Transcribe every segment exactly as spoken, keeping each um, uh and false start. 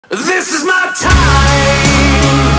This is my time.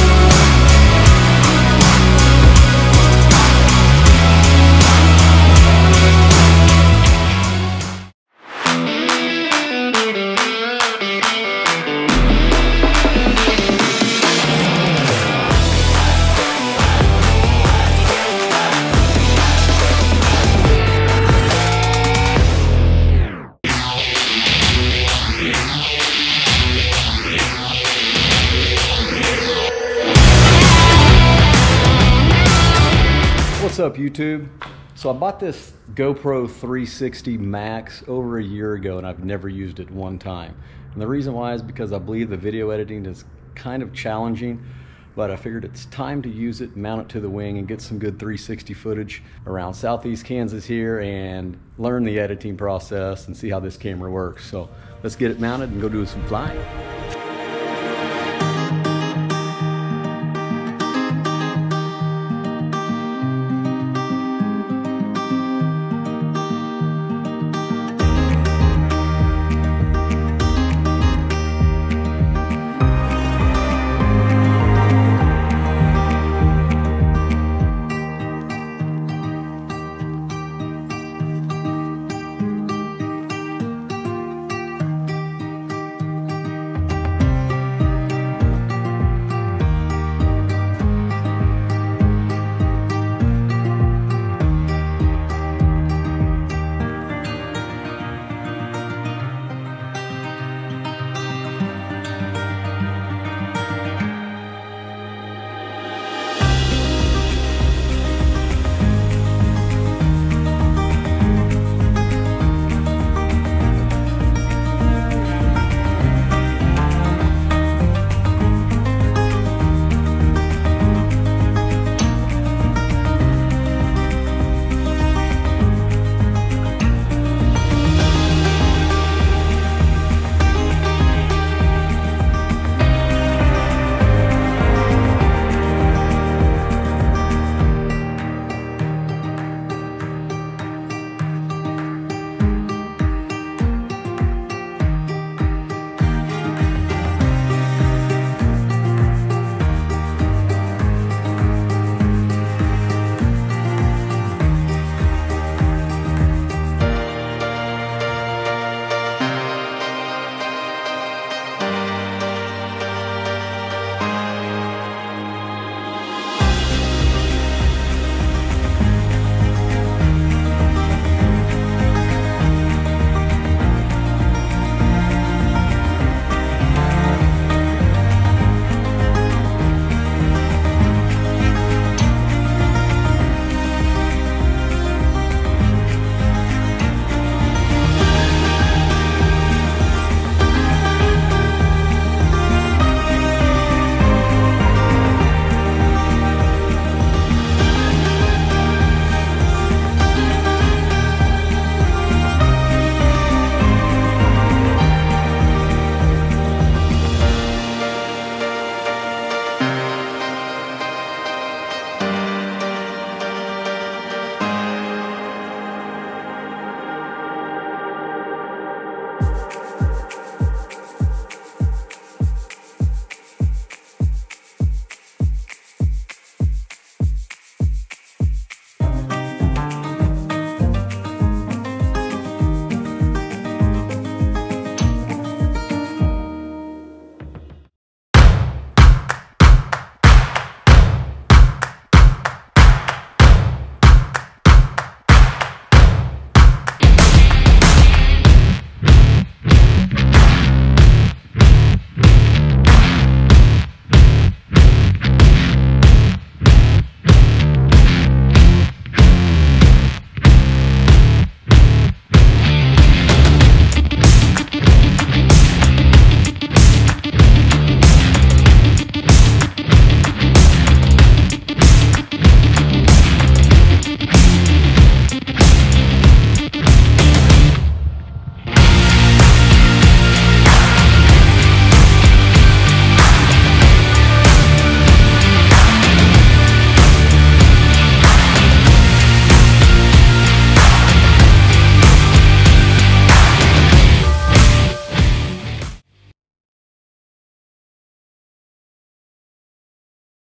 What's up, YouTube? So I bought this GoPro three sixty Max over a year ago and I've never used it one time. And the reason why is because I believe the video editing is kind of challenging, but I figured it's time to use it, mount it to the wing and get some good three sixty footage around Southeast Kansas here and learn the editing process and see how this camera works. So let's get it mounted and go do some flying.